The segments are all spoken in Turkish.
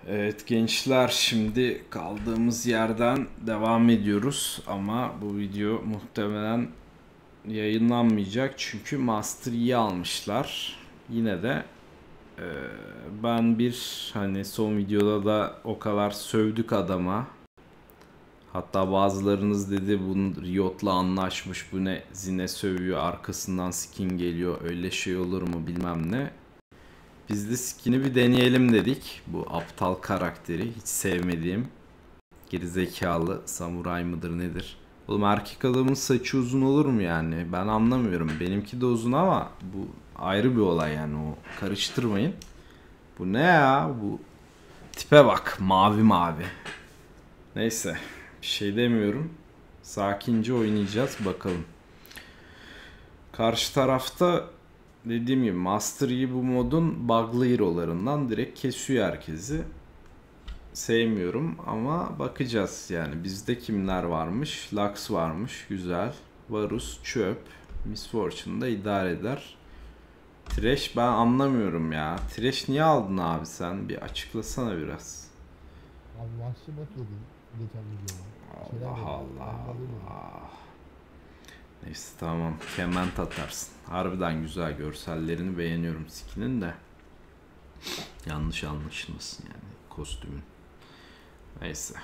Evet gençler, şimdi kaldığımız yerden devam ediyoruz ama bu video muhtemelen yayınlanmayacak çünkü Master Yi almışlar. Yine de e, ben hani son videoda da o kadar sövdük adama. Hatta bazılarınız dedi bunu Riot'la anlaşmış, bu ne zine sövüyor, arkasından skin geliyor, öyle şey olur mu bilmem ne. Biz de skin'i bir deneyelim dedik. Bu aptal karakteri hiç sevmediğim gerizekalı samuray mıdır nedir? Oğlum erkek adamın saçı uzun olur mu yani? Ben anlamıyorum. Benimki de uzun ama bu ayrı bir olay yani, o karıştırmayın. Bu ne ya? Bu tipe bak, mavi mavi. Neyse, bir şey demiyorum. Sakince oynayacağız bakalım. Karşı tarafta dediğim gibi Master Yi bu modun bug'lı hero'larından, direkt kesiyor herkesi. Sevmiyorum ama bakacağız yani. Bizde kimler varmış? Lux varmış, güzel. Varus çöp. Miss Fortune da idare eder. Thresh ben anlamıyorum ya. Thresh niye aldın abi sen? Bir açıklasana biraz. Abi vahşi bot yedin geçen videoda. Bir şeyler Allah dedin. Allah Ben de alayım dedim. Allah. Neyse tamam. Kement atarsın. Harbiden güzel, görsellerini beğeniyorum skinin de. Yanlış anlaşılmasın yani kostümün. Neyse.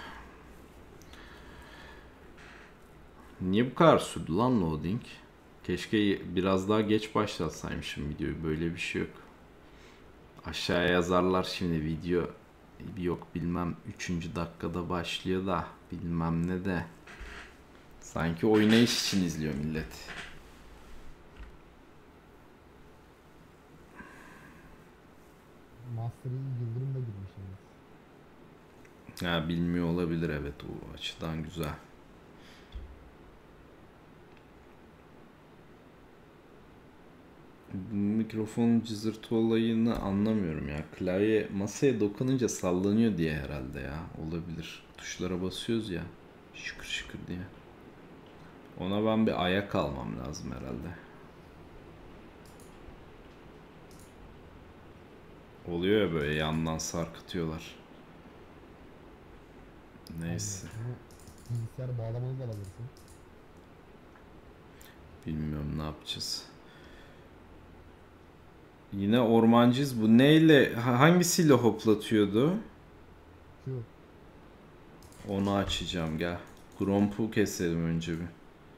Niye bu kadar sürdü lan loading? Keşke biraz daha geç başlatsaymışım videoyu. Böyle bir şey yok. Aşağıya yazarlar şimdi video yok bilmem 3. dakikada başlıyor da bilmem ne de. Sanki oynayış için izliyor millet. Master'ın Yıldırım da girmiş yalnız. Ha, bilmiyor olabilir, evet, o açıdan güzel. Bu mikrofonun cızırtı olayını anlamıyorum ya. Klavye masaya dokununca sallanıyor diye herhalde ya. Olabilir. Tuşlara basıyoruz ya. Şıkır şıkır diye. Ona ben bir ayak almam lazım herhalde. Oluyor ya, böyle yandan sarkıtıyorlar. Aynen. Neyse. Bunu bilgisayara bağlamalı da alabilirsin. Bilmiyorum ne yapacağız. Yine ormancıyız. Bu neyle, hangisiyle hoplatıyordu? Şu Onu açacağım, gel. Gromp'u keselim önce bir.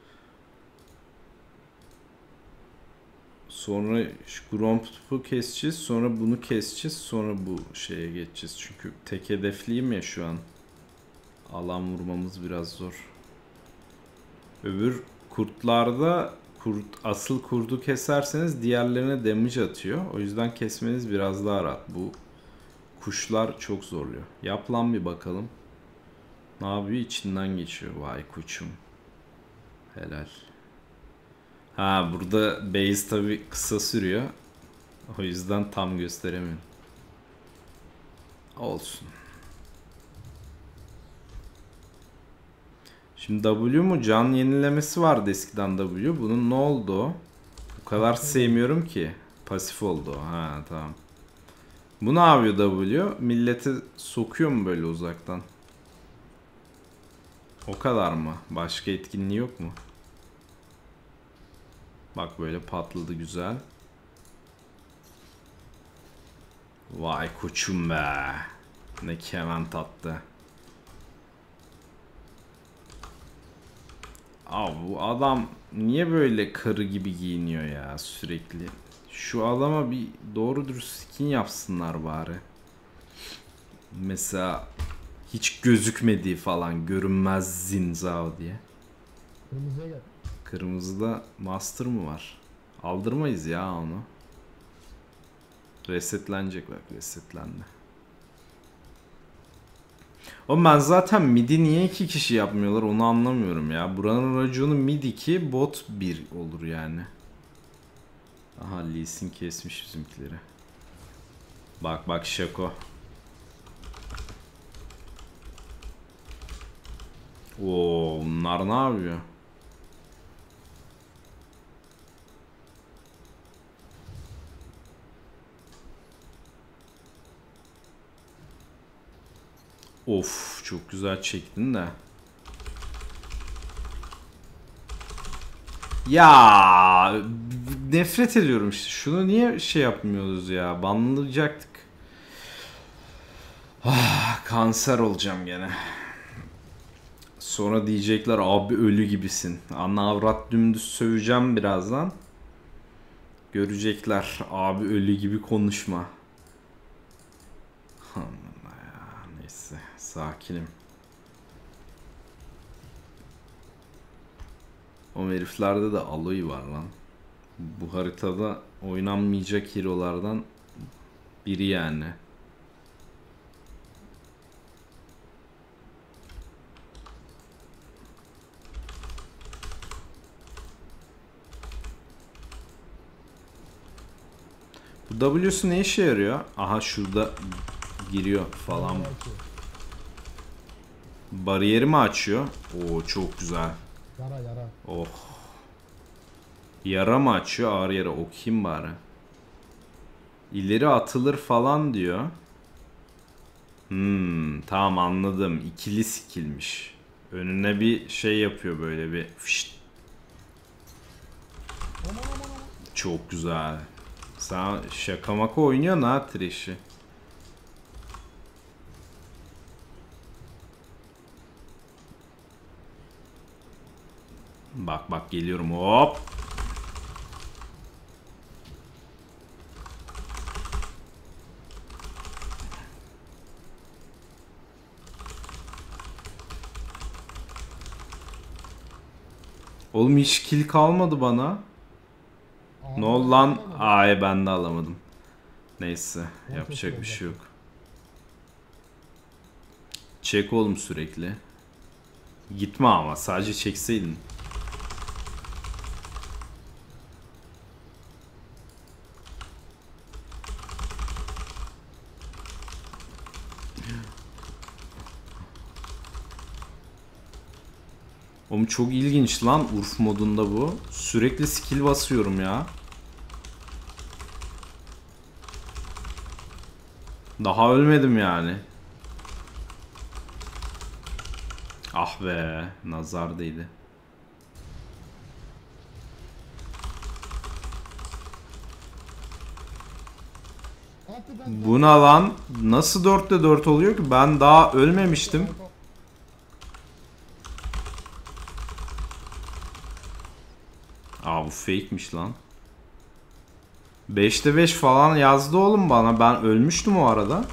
Sonra şu Gromp'u keseceğiz. Sonra bunu keseceğiz. Sonra bu şeye geçeceğiz. Çünkü tek hedefliyim ya şu an. Alan vurmamız biraz zor. Öbür kurtlarda asıl kurdu keserseniz diğerlerine damage atıyor. O yüzden kesmeniz biraz daha rahat. Bu kuşlar çok zorluyor. Yap lan bir bakalım. Ne yapıyor? İçinden geçiyor. Vay koçum. Helal. Ha, burada base tabi kısa sürüyor. O yüzden tam gösteremiyorum. Olsun. Şimdi W mu? Can yenilemesi vardı eskiden W. Bunun ne oldu o? Bu kadar pasif oldu. sevmiyorum ki. Pasif oldu o. Ha tamam. Bu ne yapıyor W? Milleti sokuyor mu böyle uzaktan? O kadar mı? Başka etkinliği yok mu? Bak böyle patladı, güzel. Vay koçum be. Ne kemen tattı. Abi bu adam niye böyle karı gibi giyiniyor ya sürekli? Şu adama bir doğru dürüst skin yapsınlar bari. Mesela hiç gözükmediği falan, görünmez Zinzao diye. Kırmızıya gel. Kırmızıda Master mı var? Aldırmayız ya onu. Resetlenecek, bak resetlendi. Oğlum ben zaten midi niye 2 kişi yapmıyorlar onu anlamıyorum ya. Buranın raconu mid 2 bot 1 olur yani. Aha, Lee Sin kesmiş bizimkileri. Bak bak Şako. Oo, bunlar ne yapıyor? Of çok güzel çektin de. Ya nefret ediyorum işte. Şunu niye şey yapmıyoruz ya? Banlayacaktık. Ah, kanser olacağım gene. Sonra diyecekler abi ölü gibisin. Ana avrat dümdüz söveceğim birazdan. Görecekler abi ölü gibi konuşma. Allah ya, neyse sakinim. O heriflerde de Aloy var lan. Bu haritada oynanmayacak hero'lardan biri yani. Bu W'su ne işe yarıyor? Aha şurada giriyor falan. Bariyeri mi açıyor? Oo çok güzel. Yara. Oh. Yara mı açıyor? Ağır yara. Okuyayım bari. İleri atılır falan diyor. Tamam anladım. İkili skillmiş. Önüne bir şey yapıyor böyle bir. Fişt. Çok güzel. Sen şaka maka oynuyorsun ha Trish'i. Bak bak geliyorum hop. Oğlum hiç kill kalmadı bana. Ne oldu lan? Ay ben de alamadım. Neyse yapacak bir şey yok. Çek oğlum sürekli. Gitme ama sadece çekseydin. Oğlum çok ilginç lan Urf modunda bu. Sürekli skill basıyorum ya. Daha ölmedim yani. Ah be, nazar değdi. Bu ne lan? Nasıl 4'te 4 oluyor ki? Ben daha ölmemiştim. Aa bu fake'miş lan. 5'te 5 falan yazdı oğlum bana. Ben ölmüştüm o arada.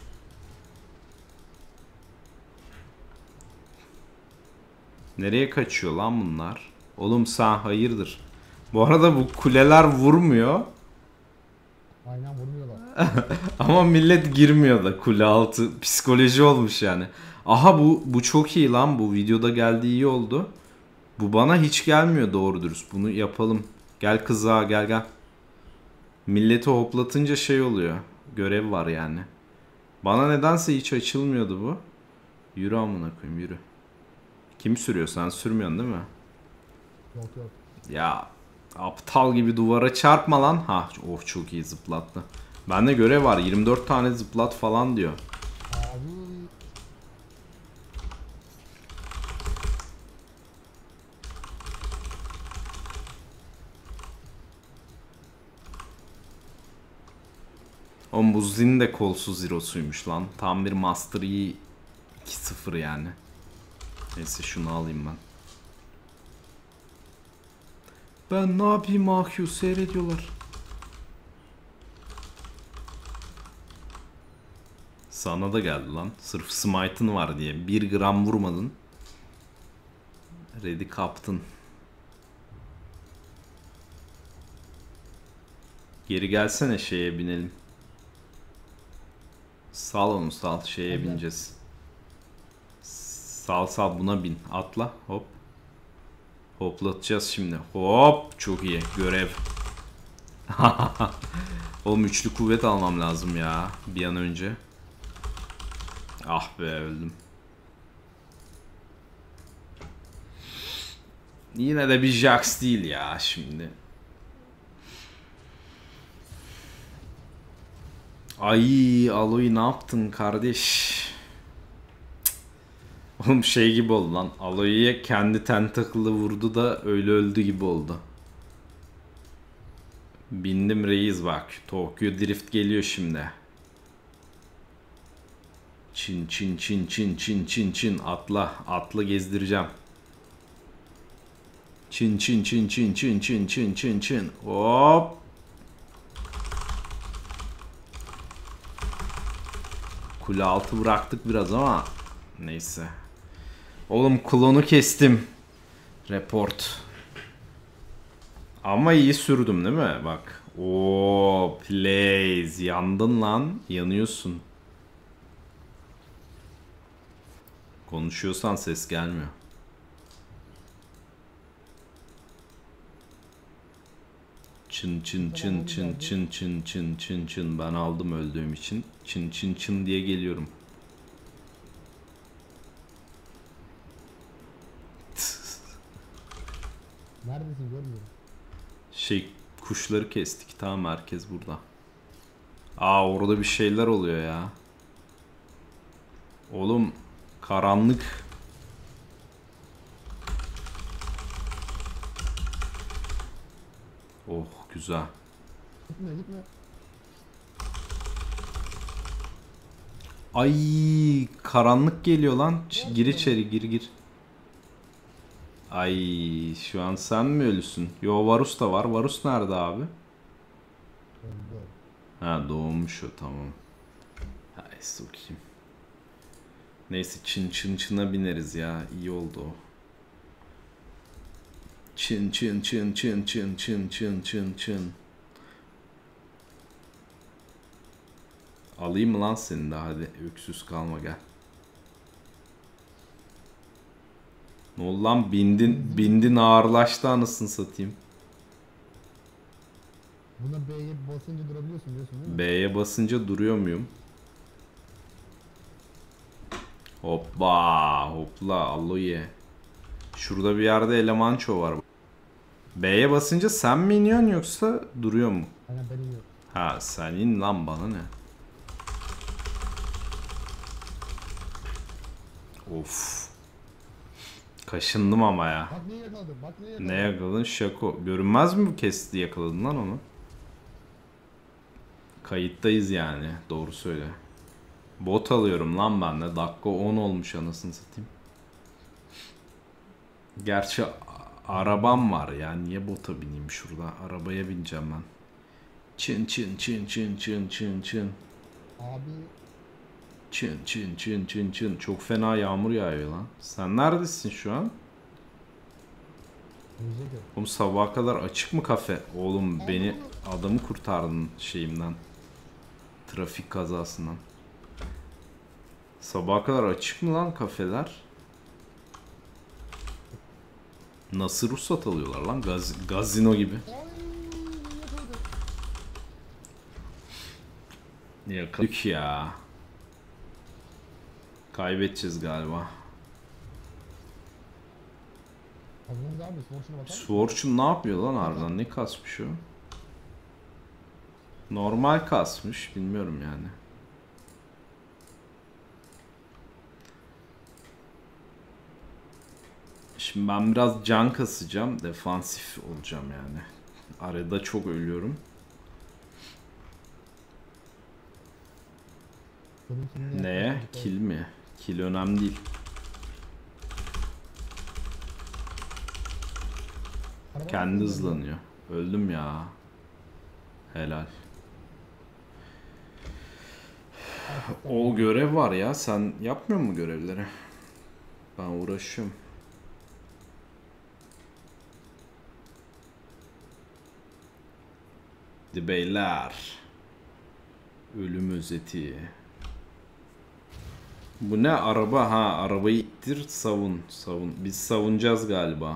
Nereye kaçıyor lan bunlar? Oğlum sen hayırdır? Bu arada bu kuleler vurmuyor. Aynen vurmuyorlar. Ama millet girmiyor da kule altı. Psikoloji olmuş yani. Aha bu çok iyi lan. Bu videoda geldiği iyi oldu. Bu bana hiç gelmiyor doğru dürüst. Bunu yapalım. Gel kıza gel. Milleti hoplatınca şey oluyor. Görev var yani. Bana nedense hiç açılmıyordu bu. Yürü amına koyayım yürü. Kim sürüyor? Sen sürmüyorsun değil mi? Yok. Ya aptal gibi duvara çarpma lan. Ha oh çok iyi zıplattı. Bende görev var 24 tane zıplat falan diyor. Abi. Oğlum bu Zin de kolsuz Zero'suymuş lan. Tam bir Master Yi 2-0 yani. Neyse şunu alayım ben. Ben ne yapayım AQ seyrediyorlar. Sana da geldi lan. Sırf smite'ın var diye. 1 gram vurmadın. Red'i kaptın. Geri gelsene şeye binelim. Sal onu sal şeye Hadi. bineceğiz. Sal buna bin. Atla hop. Hoplatacağız şimdi. Hop çok iyi görev. Oğlum üçlü kuvvet almam lazım ya bir an önce. Ah be öldüm. Yine de bir Jax değil ya şimdi. Ay Aloy ne yaptın kardeş? Oğlum şey gibi oldu lan. Aloy'ye kendi tentacle'ı vurdu da öyle öldü gibi oldu. Bindim reis bak. Tokyo Drift geliyor şimdi. Çin çin çin çin çin çin çin atla atla gezdireceğim. Çin çin çin çin çin çin çin çin çin hop. Kule altı bıraktık biraz ama neyse. Oğlum klonu kestim. Report. Ama iyi sürdüm değil mi? Bak. Oo, plays. Yandın lan. Yanıyorsun. Konuşuyorsan ses gelmiyor. Çın çın çın çın çın çın çın çın çın. Ben aldım öldüğüm için. Çın çın çın diye geliyorum. Neredesin görmüyorum. Şey kuşları kestik. Tamam herkes burada. Aa orada bir şeyler oluyor ya. Oğlum karanlık. Oh güzel. Gitme gitme. Ay karanlık geliyor lan. Gir içeri gir. Ay şu an sen mi ölüsün? Yo Varus da var. Varus nerede abi? Öldü. Ha doğmuş o tamam. Hay sokayım. Neyse çın çın çına bineriz ya. İyi oldu o. Çın çın çın çın çın çın çın çın çın. Alayım mı lan seni de hadi öksüz kalma gel. Ne oldu lan bindin ağırlaştı anasını satayım. Buna B'ye basınca durabiliyorsun diyorsun değil mi? B'ye basınca duruyor muyum? Hoppa hopla Aloye. Şurada bir yerde elemanço var. B'ye basınca sen mi iniyorsun yoksa duruyor mu? Aynen ben iniyorum. Ha sen in lan bana ne? Of. Kaşındım ama ya. Bak neyi yakaladım bak neyi yakaladım. Ne yakaladın? Şako. Görünmez mi bu kesti yakaladın lan onu? Kayıttayız yani. Doğru söyle. Bot alıyorum lan ben de. Dakika 10 olmuş anasını satayım. Gerçi arabam var ya. Niye bota bineyim şurada? Arabaya bineceğim ben. Çın çın çın çın çın çın çın. Abi Çın çın çın çın çın. Çok fena yağmur yağıyor lan. Sen neredesin şu an? gelecek yok. Oğlum sabaha kadar açık mı kafe? Oğlum beni adamı kurtardın şeyimden. Trafik kazasından. Sabaha kadar açık mı lan kafeler? Nasıl ruhsat alıyorlar lan? Gazino gibi. Ay yakaladım. Yakaladık ya. Kaybedeceğiz galiba. Hazırlanız abi smoke'una bakar mısın? Sworch'un ne yapıyor lan harbiden? Ne kasmış o? Normal kasmış. Bilmiyorum yani. Şimdi ben biraz can kasacağım. Defansif olacağım yani. Arada çok ölüyorum. Senin kimliğine Neye? yaklaşık Kill mi? Kill önemli değil. Araba Kendi var mı? hızlanıyor. Öldüm ya. Helal. O görev var ya. Sen yapmıyor mu görevleri? Ben uğraşıyorum. Hadi beyler. Ölüm özeti. Bu ne araba ha? Arabayı ittir savun. Biz savunacağız galiba.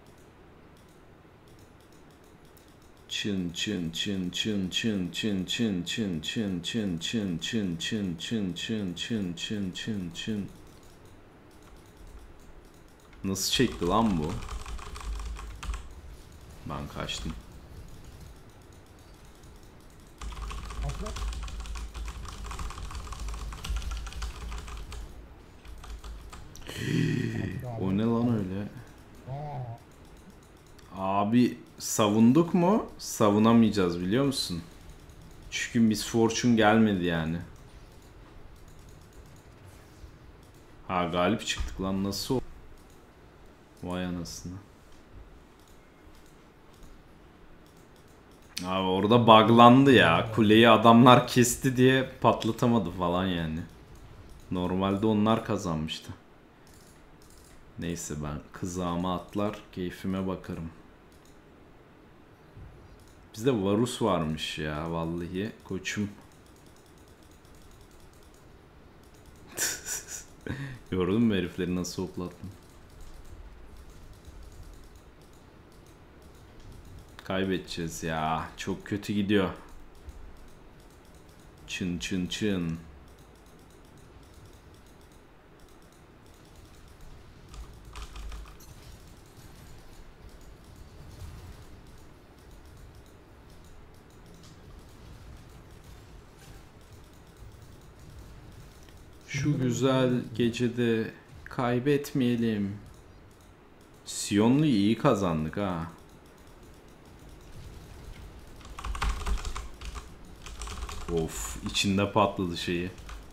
Çın çın çın çın çın çın çın çın çın çın çın çın çın çın çın çın çın çın çın. Nasıl çekti lan bu? Ben kaçtım. Atla. Abi savunduk mu? Savunamayacağız biliyor musun? Çünkü Miss Fortune gelmedi yani. Ha galip çıktık lan, nasıl o? Vay anasını. Abi orada buglandı ya. Kuleyi adamlar kesti diye patlatamadı falan yani. Normalde onlar kazanmıştı. Neyse ben kızağıma atlar keyfime bakarım. Bizde Varus varmış ya vallahi koçum. Gördün mü herifleri nasıl hoplattım? Kaybedeceğiz ya. Çok kötü gidiyor. Çın çın çın. Şu güzel gecede kaybetmeyelim. Sion'lu iyi kazandık ha. Of, içinde patladı şeyi.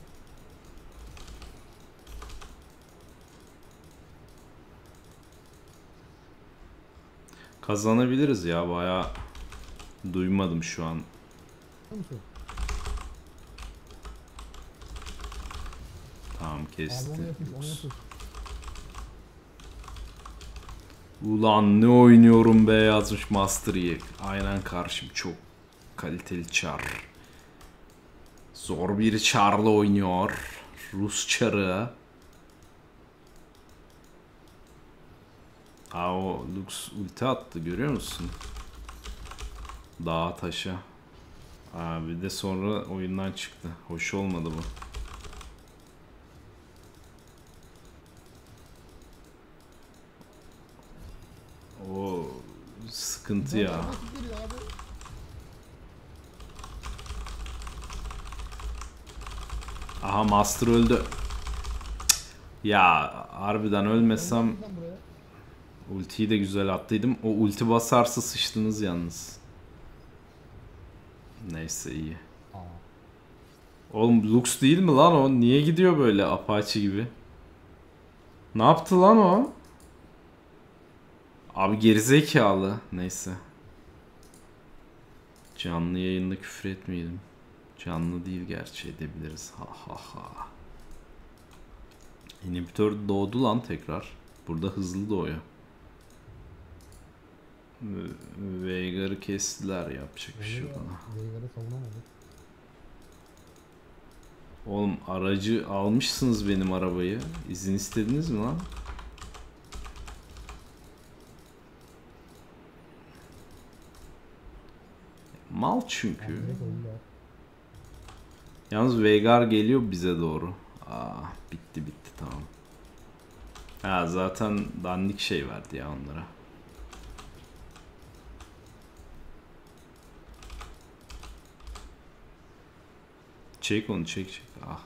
Kazanabiliriz ya, bayağı duymadım şu an. Tamam kesti. Abi onu yapış, onu yapış. Ulan ne oynuyorum be yazmış Master Yi. Aynen karşım, çok kaliteli çar. Zor bir çarla oynuyor. Rus çarı. Aa, o Lux ulti attı görüyor musun? Dağa taşa. Aa, bir de sonra oyundan çıktı. Hoş olmadı bu. O sıkıntı ya. Aha Master öldü. Ya harbiden ölmesem ultiyi de güzel attıydım. O ulti basarsa sıçtınız yalnız. Neyse iyi. Oğlum Lux değil mi lan o? Niye gidiyor böyle Apache gibi? Ne yaptı lan o? Abi gerizekalı. Neyse. Canlı yayında küfür etmeyelim. Canlı değil gerçi, edebiliriz. Ha ha ha. İnhibitör doğdu lan tekrar. Burada hızlı doğuyor. Veigar'ı kestiler, yapacak bir şey yok. Veigar'ı savunamadık. Oğlum aracı almışsınız, benim arabayı. İzin istediniz mi lan? Mal çünkü. Yalnız Veigar geliyor bize doğru. Aa, bitti bitti tamam. Ha zaten dandik şey verdi ya onlara. Çek onu, çek çek. Ah.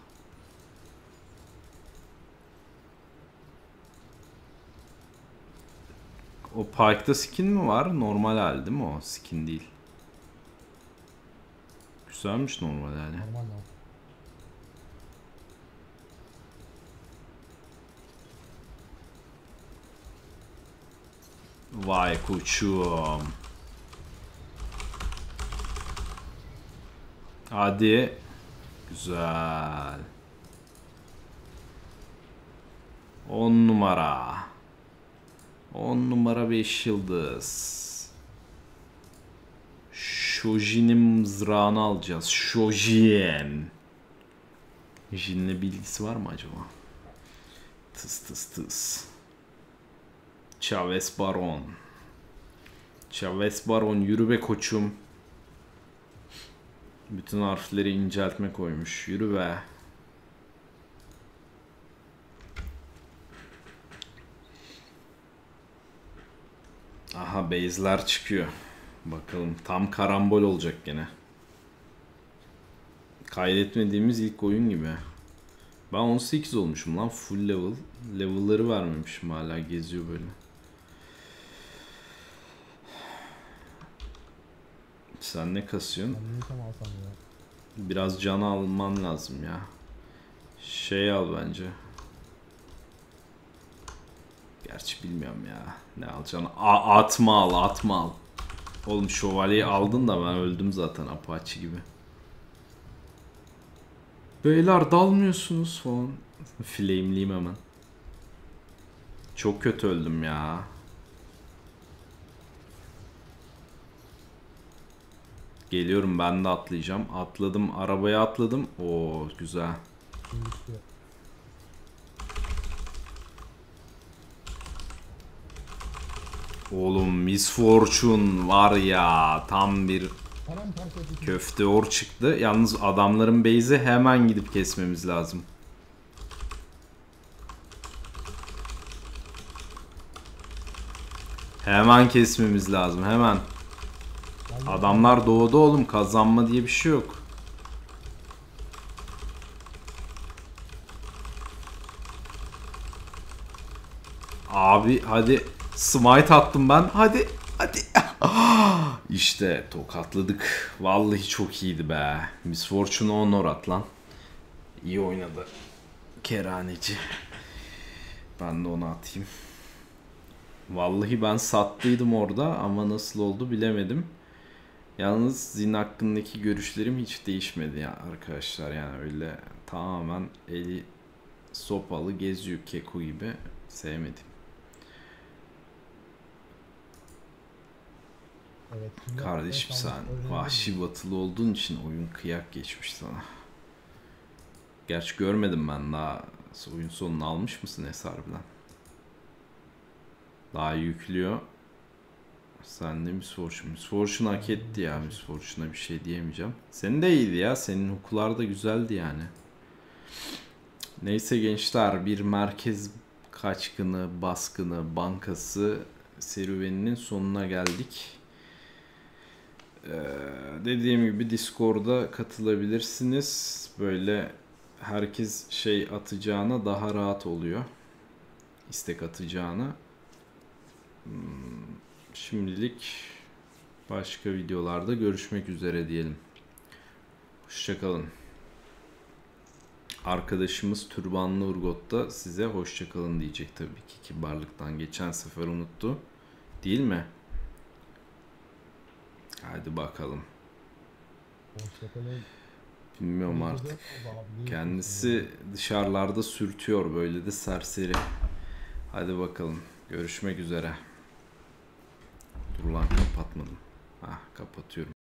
O Pyke'da skin mi var? Normal hali değil mi o? Skin değil. Güzelmiş normal hali. Normal ya. Vay koçum. Hadi. Güzel. 10 numara. 10 numara 5 yıldız. Shojin'in mızrağını alacağız. Shojin. Jin'le bilgisi var mı acaba? Tıs tıs tıs. Chavez Baron. Chavez Baron yürü be koçum. Bütün harfleri inceltme koymuş. Yürü be. Aha base'ler çıkıyor. Bakalım tam karambol olacak gene. Kaydetmediğimiz ilk oyun gibi. Ben 18 olmuşum lan, full level. Level'ları vermemişim, hala geziyor böyle. Sen ne kasıyorsun? Ben ne tam alsam ya. Biraz can alman lazım ya. Şey al bence. Gerçi bilmiyorum ya. Ne alacaksın? Atma al, atma al. Oğlum şövalyeyi aldın da ben öldüm zaten Apache gibi. Beyler dalmıyorsunuz falan. Flameliyim hemen. Çok kötü öldüm ya. Geliyorum, ben de atlayacağım. Atladım, arabaya atladım. Oo güzel. Şimdi işte Oğlum Miss Fortune var ya, tam bir paramparça edildi. köfte or çıktı. Yalnız adamların base'i hemen gidip kesmemiz lazım. Hemen kesmemiz lazım, hemen. Adamlar doğdu oğlum, kazanma diye bir şey yok. Abi hadi, smite attım ben, hadi hadi. İşte tokatladık. Vallahi çok iyiydi be. Miss Fortune'a honor at lan. İyi oynadı kerhaneci. Ben de onu atayım. Vallahi ben sattıydım orada ama nasıl oldu bilemedim. Yalnız Zin hakkındaki görüşlerim hiç değişmedi ya arkadaşlar, yani öyle tamamen eli sopalı geziyor keko gibi, sevmedim. Evet, şimdi Kardeşim sen vahşi batılı olduğun için oyun kıyak geçmiş sana. Gerçi görmedim ben daha, oyun sonunu almış mısın hesabından? Daha yüklüyor. Sen de Miss Fortune. Miss Fortune hak etti ya. Miss Fortune'a bir şey diyemeyeceğim. Senin de iyiydi ya. Senin hukular da güzeldi yani. Neyse gençler, bir merkez kaçkını, baskını, bankası serüveninin sonuna geldik. Dediğim gibi Discord'a katılabilirsiniz. Böyle herkes şey atacağına daha rahat oluyor. İstek atacağına. Şimdilik başka videolarda görüşmek üzere diyelim. Hoşçakalın. Arkadaşımız Türbanlı Urgot da size hoşçakalın diyecek tabii ki, kibarlıktan. Geçen sefer unuttu. Değil mi? Hadi bakalım. Hoşçakalın. Bilmiyorum artık. Kendisi dışarılarda sürtüyor böyle de serseri. Hadi bakalım. Görüşmek üzere. Dur lan, kapatmadım. Kapatıyorum.